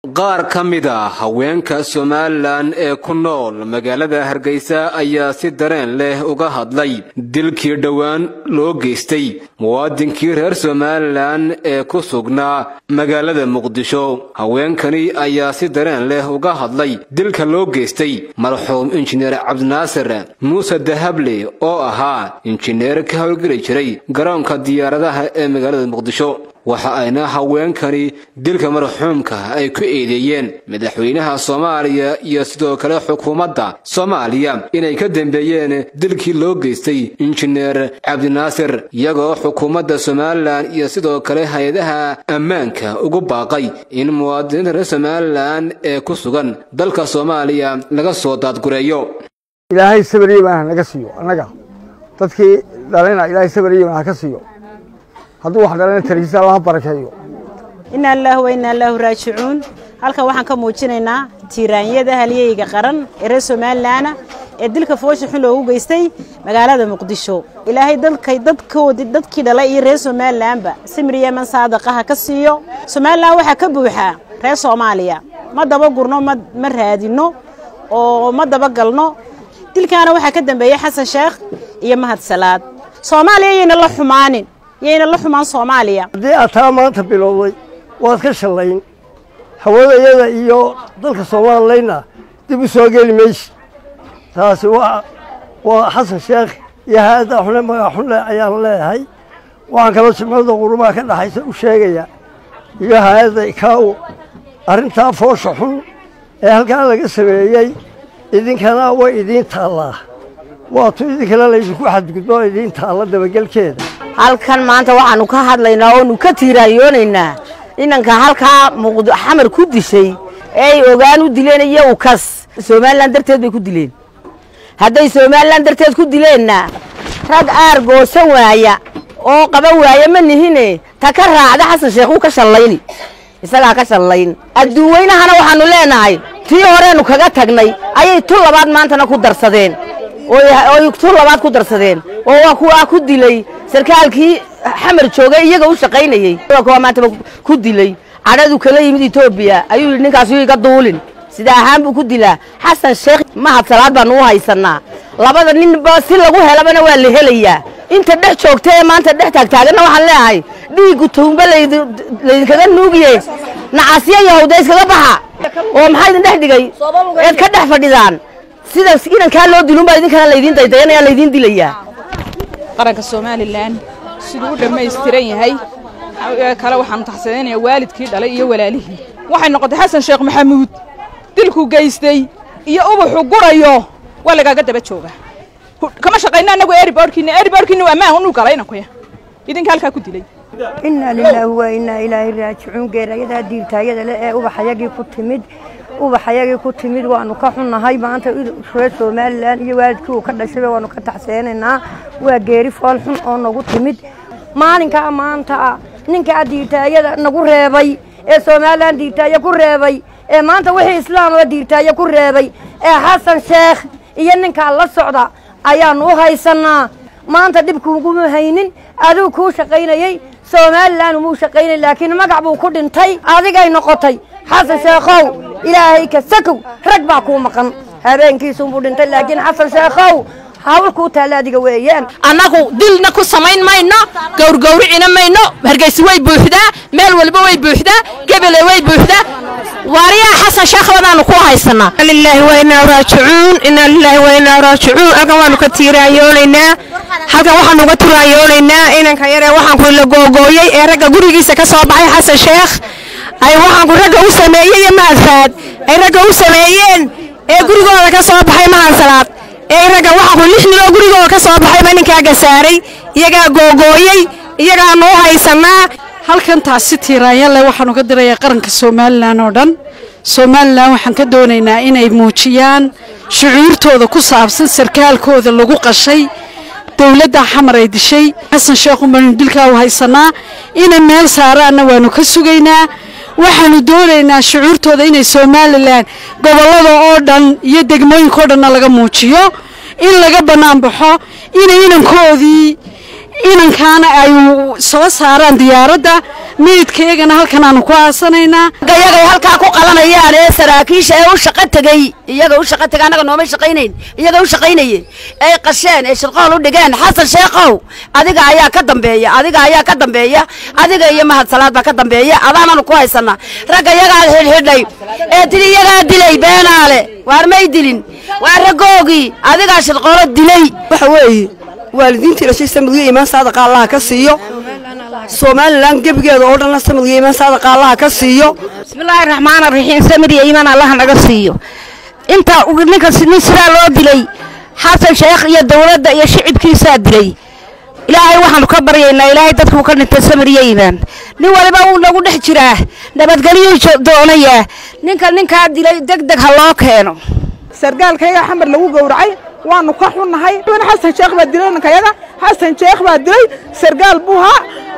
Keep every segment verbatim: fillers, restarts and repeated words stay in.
qaar ka mid ah haweenka Soomaaliland ee ku nool magaalada Hargeysa ayaa si dareen leh uga hadlay dilkii dhawaan loo geystay muwaadinkii reer Soomaaliland ee ku sugnaa magaalada Muqdisho. haweenkani ayaa si dareen leh uga hadlay dilka loo geystay marxuum injineer Cabdinaasir Muuse Dahable oo ahaa injineer ka howlgeli jiray garoonka diyaaradaha ee magaalada Muqdisho. waxa ayna haweenkani dilka marxuumka ay ku eedeeyeen madaxweynaha Soomaaliya iyo sidoo kale xukuumadda Soomaaliya inay ka dambeeyeen dilkii loo geystay injineer Cabdinaasir, iyagoo xukuumadda Soomaaliland iyo sidoo kale hay'adaha ammaanka ugu baaqay in muwaadiniinta reer Soomaaliland ee ku sugan dalka Soomaaliya laga soo daadgureeyo. ilaahay sabriyo baan naga siiyo anaga dadkii dhalina ilaahay sabriyo baan ka siiyo hadduu wax dhalana tariisa Allah barakeeyo. inna lillahi wa inna ilaihi raaji'uun. halka waxaan ka muujinaynaa tiiraanyada halyeeyga qaran ee reer Soomaaliland ee dilka foosha xun loogu geystay magaalada Muqdisho. ilaahay dalkay dadkoodii dadkii dhalay iyo reer Soomaaliland ba simriye man saadaqaha ka siiyo. Soomaaliland waxa ka buuxa reer Soomaaliya ma daba gurno ma raadino oo ma daba galno. dilkaana waxa ka dambeeyay Xasan Sheekh iyo Mahad Salaad. Soomaaliya ayna la xumaanin yeena la xumaan Soomaaliya hadii ataa maanta bilowday waad ka shalayn hawadayada iyo dalka Soomaaliyeedna dib u soo gali meesh taasi waa waa Xasan Sheekh iyo hada xulay magac xulay ayaan leeyahay waxaan kala jimcada qurumaha ka dhaxaysa u sheegaya iyo hada kaaw arinta foosha xun ee halkaan laga sameeyay idinkana way idin taalaa waa tu idinkana la isku xadgudbo idin taala dabagalkeeda. halkan maanta waxaanu ka hadlaynaa oo nu ka tiiraayoonayna inanka halka Muqdisho xamar ku dishay ay ogaan u dileen iyo kas Soomaaliland darteed bay ku dileen. hadday Soomaaliland darteed ku dileenna rag aargoosan waaya oo qaban waaya ma nihine ta ka raacda Xasan Sheekh uu ka shalayni isaga ka shalayn adduuweynahana waxaanu leenahay tii horeenu kaga tagnay ayay tu labaad maantana ku darsadeen oo oo tu labaad ku darsadeen oo waa kuwa ku dilay sarkaalkii xamar joogay iyaga u shaqaynayay kuwa maanta ku dilay cadadu kala yimid Itoobiya ayuu ninkaas iga duulin sida ahaan buu ku dilaa Xasan Sheekh Mahad Salaad baan u haysanaa labada nin ba si lagu helabana waa la helayaa inta dhex joogtay maanta dhex taagtaagana waxaan leeyahay dhiigu tuumba leedin kaga nuugiye nacaasiya yahuuda iskaga baxa oo maxay dhex dhigay eed ka dhex fadhidaan sida inanka loo dilun baa idin kala leedin daydaynaya leedin dilayaa. qaranka Soomaaliland sidoo dhameystiran yahay kala waxaan taxsadeenay waalidkii dhalay iyo walaalihii waxay noqotay Xasan Sheekh Maxamuud dilku geystay iyo ubuxu gurayo waa laga daba jooga kama shaqeynaa anagu airportkiina airportkiina waa ma uu galayna ku idinka halka ku dilay. inna lillahi wa inna ilaihi raaji'uun. geerayada diirtaayada ee ubaxayagii ku timid ubaxayagii ku timid waanu ka xunahay maanta reer Soomaaliland iyo waalidkii uu ka dhashay waanu ka taxseenaynaa waa geeri fool xun oo nagu timid maalinka maanta ninka diirtaayada nagu reebay ee Soomaaliland diirtaaya ku reebay ee maanta wixii islaam oo diirtaaya ku reebay ee Xasan Sheekh iyo ninka la socda ayaanu u haysanaa maanta dibku ugu haynin aduu ku shaqaynayay Soomaaliland uu shaqaynay laakiin magac buu ku dhintay adigay noqotay Xasan Sheekhow ilaahay ka sakow rag baa ku maqan habeenkiisu uu dhintay laakiin Xasan Sheekhow hawl ku taalaadiga weeyaan anagu dilna ku samayn mayno gowrgowricina mayno Hargeysa way buuxdaa meel walba way buuxdaa gabal way buuxdaa wariya Xasan Sheekh wadaanu ku haysanaa. lillahi wa inna raaji'uun inna lillahi wa inna raaji'uun aga waanu ka tiiraayoonayna halka waxaanu uga tiiraayoonayna inanka yare waxaan ku la googooyay ee ragga gurigiisa ka soo baxay Xasan Sheekh ay waxaan ku ragga u sameeyay Mahad ay ragga u sameeyeen ee gurigooda ka soo baxay Mahad Salaad ee ragga waxaan ku lix nin oo gurigooda ka soo baxay maninkaaga saaray iyaga googooyay iyaga noo haysanaa. halkan taasi tiiraanya leh waxaan uga dirayaa qaranka Soomaaliland oo dhan. Soomaaliland waxaan ka doonaynaa inay muujiyaan shucuurtooda ku saabsan sarkaalkooda lagu qashay dawladda xamar ay dishay Xasan Sheekh umar dilka u haysanaa in meel saaraana waanu ka sugaynaa. waxaanu doonaynaa shucuurtooda inay Soomaaliland gobolada oo dhan iyo degmooyinka oo dhan laga muujiyo in laga banaan baxo inay inankoodii inankaana ay soo saaraan diyaaradda meedkeegana halkan aanu ku aasanaynaa gayaga halka ku qalanay saraakiisha ee u shaqo tagay iyaga u shaqo tagay anaga nooma shaqaynayn iyaga u shaqaynayay ay qasheen ay shirqool u dhigeen xasan sheekhow adiga ayaa ka dambeeya adiga ayaa ka dambeeya adiga iyo mahad salaad baa ka dambeeya adaananu ku haysana ragga iyaga xidhay ee tiri iyaga dilay beenaale waar may dilin waa ragoogi adiga shirqool dilay waxa weeye waalidiintii la sheegay samadiga iimaan saadaqa Allah ka siiyo Soomaaliland gabigeeda oo dhan samadiga iimaan saadaqa Allah ka siiyo bismillaahir rahmaanir rahiim samadiga iimaan Allah naga siiyo inta ugu ninka sidii sida loo dilay xasan sheekh iyo dawladda iyo shicibkiisa dilay ilaahay waxaanu ka baryaynaa ilaahay dadku ka dhintay samadiga iimaan nin waliba uu nagu dhex jiraa nabadgelyo doonaya ninka ninka dilay degdeg ha loo keeno sargaalkayga xamar lagu gowracay waanu ka xunnahay xasan sheekh baa dilay ninkayaga xasan sheekh baa dilay sargaal buuha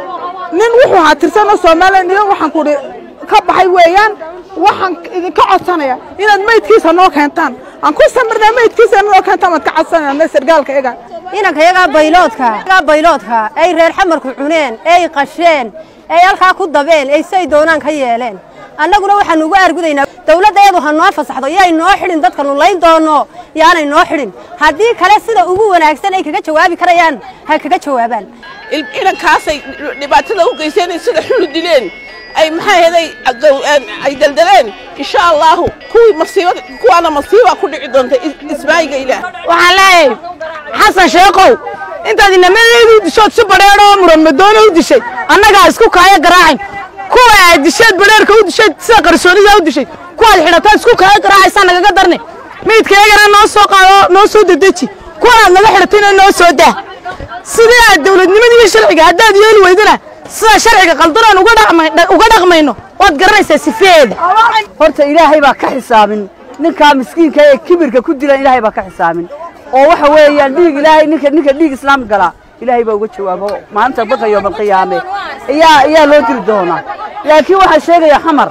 nin wuxuu ha tirsan Soomaaliland waxaan ku ka baxay weeyaan waxaan idinka codsanaya inaad meydkiisa noo keentaan aan ku samirnaa meydkiisa noo keentaan mad ka codsanayna sargaalkayga inankayaga bayloodka bayloodka ay reer xamarku cuneen ay qasheen ay halka ku dabeen ay say doonaan ka yeeleen annaguna waxaan ugu argudaynaa dawladdeedu ha noo fasaxdo yay noo xidhin dadka nulayn doono yaanay noo xidhin haddii kale sida ugu wanaagsan ay kaga jawaabi karayaan ha kaga jawaabaan inankaasay dhibaatada u geysteen sida xulu dileen ay maxay heday ay daldaleen insha Allah kuwi masiibada kuwana masiiba ku dhici doonta ismaayiga ilaah waxaan leeyahay xasan sheekhow intaad inameedu dishood si bareero muramadoon u dishay annaga isku kaaya garaacin kuwa ay disheed bareerka u dishay sida qarsoonida u dishay kuwa xidhataa isku kaaya garaacaysan naga darne meydkeegana noo soo qaado noo soo dedeji kuwa naga xidhatayna noo soo daa sidii aad dawladnimadii sharciga haddaad yeeli weydana sida sharciga qaldan uga dhaqmay uga dhaqmayno waad garanaysaa sifeeda horta ilaahay baa ka xisaabin ninka miskiinka ee kibirka ku dilan ilaahay baa ka xisaabin oo waxa weeyaan dhiig ilaahay ninka ninka dhiig islaam gala ilaahay baa uga jawaabo maanta baka yoom qiyaame ayaa ayaa loo diri doonaa laakiin waxa sheegaya xamar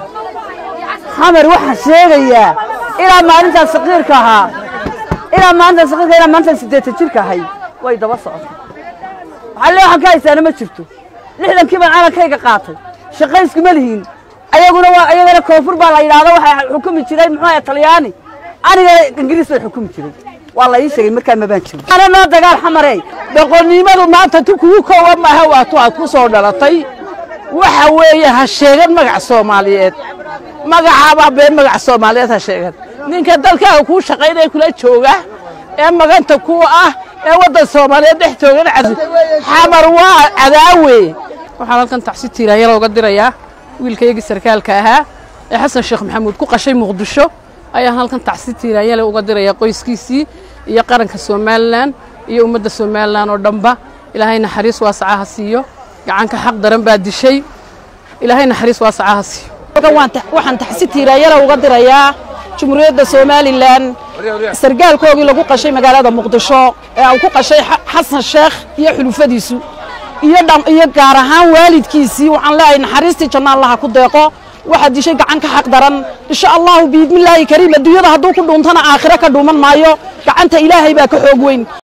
xamar waxa sheegaya ilaa maalinta saqiirka ahaa ilaa maalinta saqiirka ilaa maalinta sideetan jirka ahay way daba socotay waxa leeyahay ka haysaana ma jirto lixdan kiiban calankayga qaatay shaqaysku ma lihiin ayaguna waa ayagana koonfur baa la yiraahdo waxa xukumi jiray muxuu ahaa Talyaani aniga Ingiriis way xukumi jiray waa la ii sheegay markaan ma baan jirin ana noo dagaal xamarey doqonnimadu maanta tu kugu kooban ma aha waa tu aad ku soo dhalatay waxa weeye ha sheegan magac Soomaaliyeed magacaaba been magac Soomaaliyeed ha sheegan ninka dalkaaga ku shaqaynay kula jooga ee maganta ku ah ee wadan Soomaaliyeed dhex toogan xamar waa cadaawe waxaan halkan tacsi tiiraayay looga dirayaa wiilkayga sarkaalka ahaa ee xasan sheekh maxamuud ku qashay muqdisho ayaa halkan tacsi tiiraayay looga dirayaa qoyskiisii iyo qaranka Soomaaliland iyo ummadda Soomaaliland oo dhanba ilaahay naxariis waasacaha siiyo gacanka xaq daran baa dishay ilaahay naxariis waasacaha siiyo waxaan tacsi tiiraayay looga dirayaa jumhuuriyadda Soomaaliland sargaalkoogii lagu qashay magaalada muqdisho ee uu ku qashay xasan sheekh iyo xulufadiisu iyo dham iyo gaar ahaan waalidkiisii waxaan leeyahay naxariistii janna Allah ku deeqo waxa dishay gacan ka xaq daran insha Allah biidmillaahi kariim adduunyada haduu ku dhuuntana aakhira ka dhuuman maayo gacanta ilaahay baa ka xoog weyn